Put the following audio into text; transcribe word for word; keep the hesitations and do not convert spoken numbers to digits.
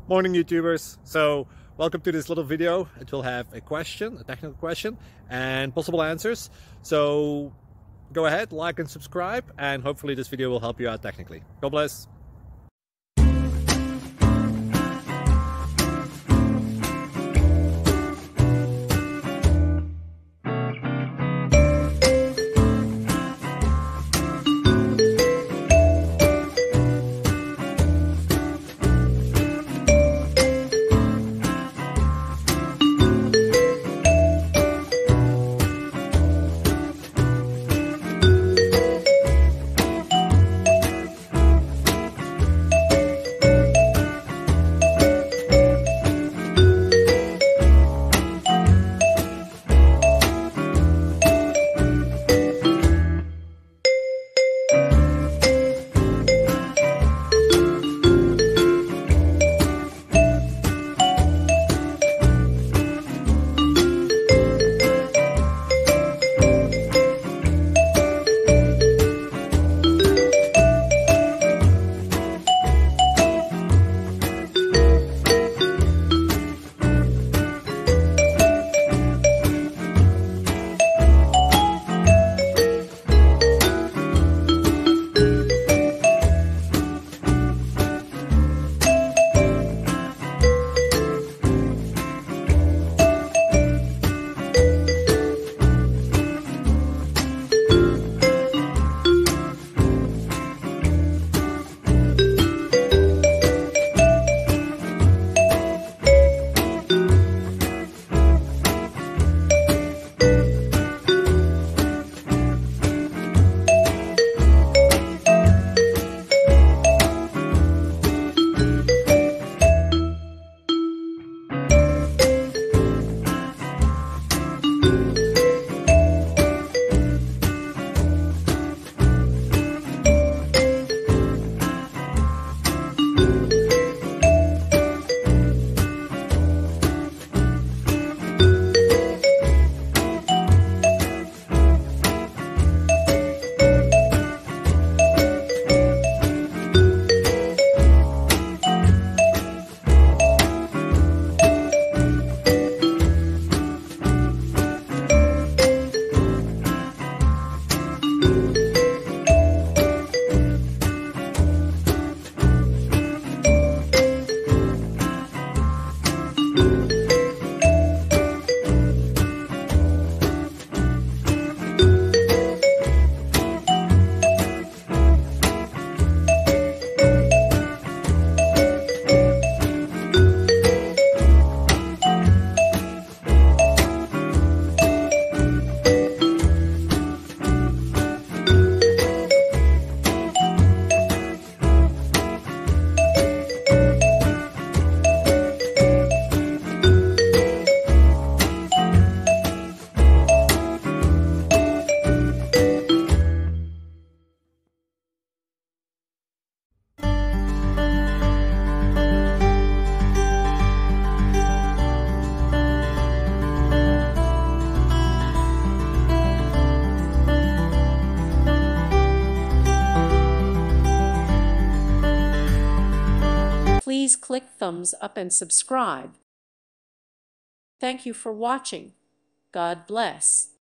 Morning YouTubers. So welcome to this little video. It will have a question, a technical question, and possible answers. So go ahead, like and subscribe, and hopefully this video will help you out technically. God bless. Please click thumbs up and subscribe. Thank you for watching. God bless.